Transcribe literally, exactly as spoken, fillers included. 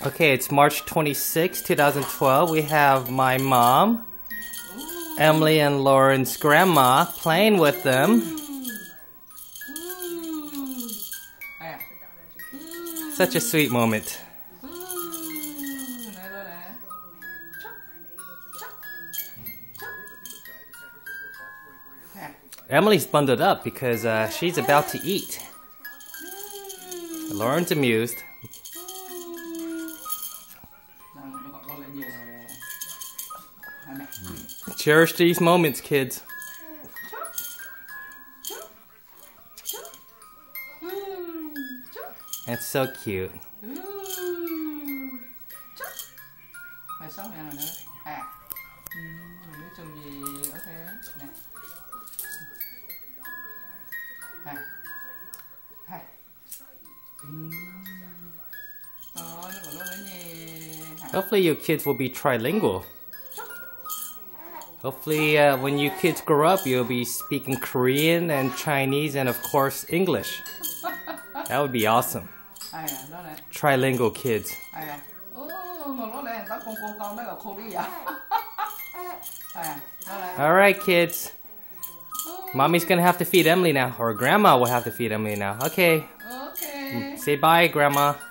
Okay, it's March twenty-sixth, two thousand twelve. We have my mom, Emily and Lauren's grandma playing with them. Such a sweet moment. Emily's bundled up because uh, she's about to eat. Lauren's amused. Cherish these moments, kids. It's so cute. Hopefully your kids will be trilingual. Hopefully uh, when you kids grow up, you'll be speaking Korean and Chinese and of course English. That would be awesome. Trilingual kids. Alright kids. Mommy's gonna have to feed Emily now. Or Grandma will have to feed Emily now. Okay. Okay. Say bye, Grandma.